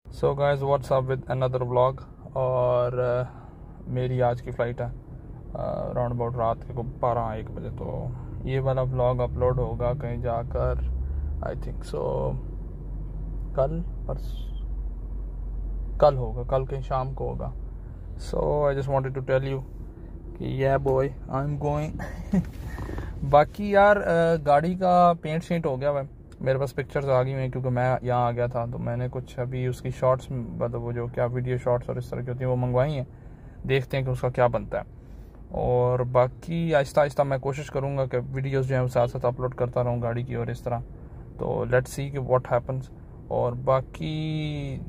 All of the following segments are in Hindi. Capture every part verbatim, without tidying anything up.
So guys what's up with another vlog. और uh, मेरी आज की फ़्लाइट है राउंड अबाउट रात के को बारह एक बजे, तो ये वाला व्लॉग अपलोड होगा कहीं जाकर, आई थिंक सो कल परस कल होगा, कल कहीं शाम को होगा। So I just wanted to tell you कि या बॉय आई एम गोइंग। बाकी यार गाड़ी का पेंट शेंट हो गया है, मेरे पास पिक्चर्स आ गई हैं क्योंकि मैं यहाँ आ गया था, तो मैंने कुछ अभी उसकी शॉर्ट्स, मतलब वो जो क्या वीडियो शॉर्ट्स और इस तरह की होती हैं वो मंगवाई हैं। देखते हैं कि उसका क्या बनता है। और बाकी आहिस्ता आहिस्ता मैं कोशिश करूँगा कि वीडियोस जो हैं वो साथ साथ अपलोड करता रहूँ गाड़ी की और इस तरह। तो लेट्स सी कि व्हाट हैपन्स। और बाकी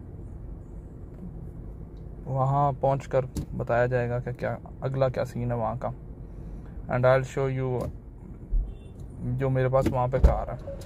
वहाँ पहुँच कर बताया जाएगा कि क्या अगला क्या सीन है वहाँ का। And I will show you जो मेरे पास वहाँ पे कार है।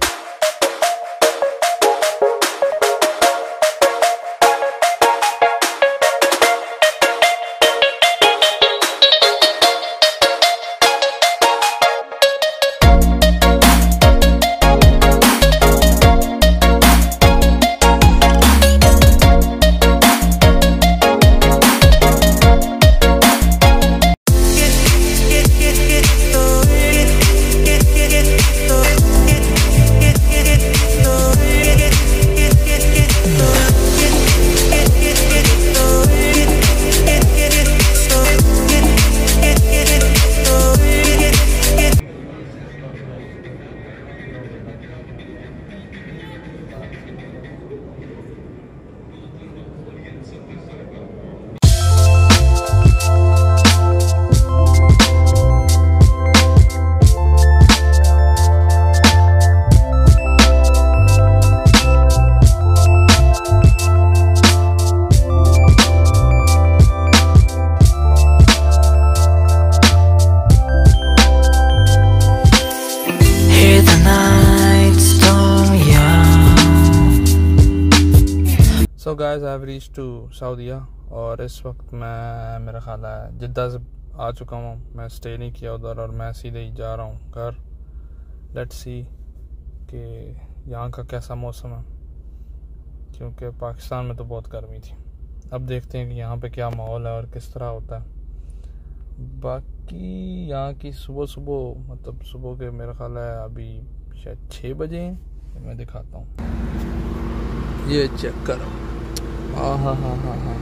So guys I have reached to saudia और इस वक्त मैं, मेरा ख्याल है जिद्दा से आ चुका हूँ। मैं स्टे नहीं किया उधर और मैं सीधे ही जा रहा हूँ घर। लेट्स सी कि यहाँ का कैसा मौसम है, क्योंकि पाकिस्तान में तो बहुत गर्मी थी। अब देखते हैं कि यहाँ पे क्या माहौल है और किस तरह होता है। बाकी यहाँ की सुबह सुबह, मतलब सुबह के मेरा ख्याल है अभी शायद छः बजे हैं। मैं दिखाता हूँ, ये चेक करो। हाँ हाँ हाँ हाँ हाँ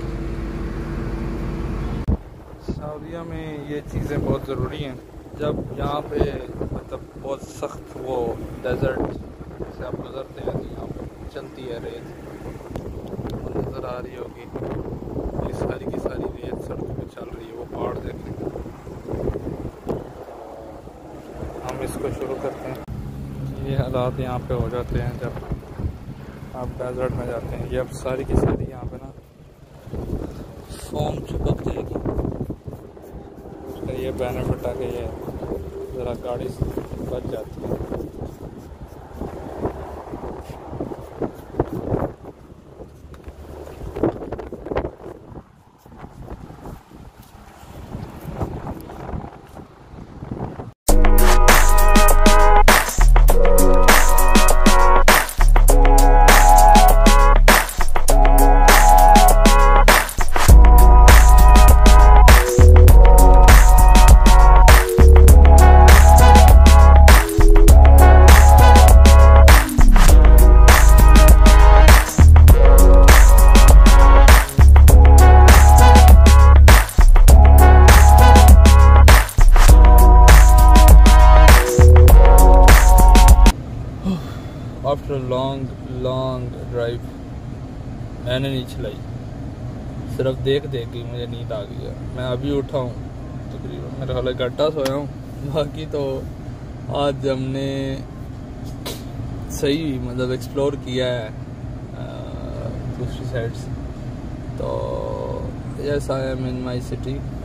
सऊदीया में ये चीज़ें बहुत ज़रूरी हैं। जब यहाँ पे मतलब बहुत सख्त वो डेजर्ट से आप गुजरते हैं तो यहाँ पे चलती है रेत, वो नज़र आ रही होगी, ये सारी की सारी रेत सड़क पे चल रही है। वो पहाड़ देखें, हम इसको शुरू करते हैं। ये हालात यहाँ पे हो जाते हैं जब आप डेजर्ट में जाते हैं। ये अब सारी की सारी यहाँ पे ना फोम चिपक जाएगी, उसका ये बेनिफिट आ के ये ज़रा गाड़ी बच जाती है। आफ्टर लॉन्ग लॉन्ग ड्राइव मैंने नहीं चलाई, सिर्फ देख देख के मुझे नींद आ गई है। मैं अभी उठा हूँ, तकरीबन मेरा ख्याल घंटा सोया हूँ। बाकी तो आज हमने सही मतलब एक्सप्लोर किया है दूसरी साइड से। तो yes I am in my city.